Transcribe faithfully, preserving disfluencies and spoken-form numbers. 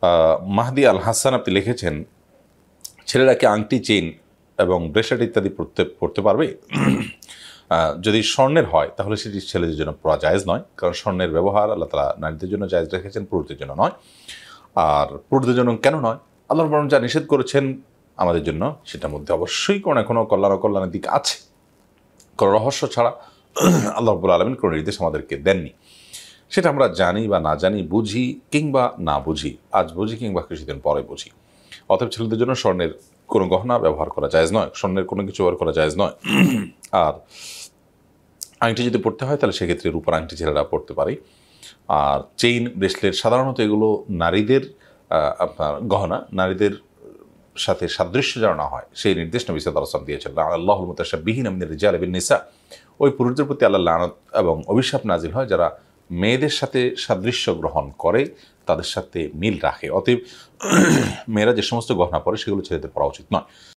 মাহদি আল হাসান আপনি লিখেছেন, ছেলেরা কি আংটি, চেইন এবং ব্রেসলেট ইত্যাদি পড়তে পড়তে পারবে? যদি স্বর্ণের হয় তাহলে সেটি ছেলেদের জন্য পড়া জায়েজ নয়, কারণ স্বর্ণের ব্যবহার আল্লাহ তাআলা নারীদের জন্য জায়েজ রেখেছেন, পুরুষদের জন্য নয়। আর পুরুষদের জন্য কেন নয়? আল্লাহ বরং যা নিষেধ করেছেন আমাদের জন্য, সেটার মধ্যে অবশ্যই কোনো না কোনো কল্যাণ অকল্যাণের দিক আছে। কোনো রহস্য ছাড়া আল্লাহ রাব্বুল আলামিন কোনো নির্দেশ আমাদেরকে দেননি। সেটা আমরা জানি বা না জানি, বুঝি কিংবা না বুঝি, আজ বুঝি কিংবা কিছুদিন পরে বুঝি। অতএব ছেলেদের জন্য স্বর্ণের কোনো গহনা ব্যবহার করা জায়েজ নয়, স্বর্ণের কোনো কিছু ব্যবহার করা জায়েজ নয়। আর আংটি যদি পড়তে হয় তাহলে সেক্ষেত্রে রূপার আংটি ছেলেরা পড়তে পারে। আর চেইন, ব্রেসলেট সাধারণত এগুলো নারীদের আপনার গহনা, নারীদের সাথে সাদৃশ্য যেন না হয় সেই নির্দেশ নবী সাল্লাল্লাহু আলাইহি ওয়াসাল্লাম দিয়েছেন। আল্লাহুল মুতাশাব্বিহিনা মিনার রিজালি বিন নিসা, ওই পুরুষদের প্রতি আল্লাহর লানত এবং অভিশাপ নাজিল হয় যারা মেয়েদের সাথে সাদৃশ্য গ্রহণ করে, তাদের সাথে মিল রাখে। অতএব মেয়েরা যে সমস্ত গহনা পরে সেগুলো ছেলেদের পরা উচিত নয়।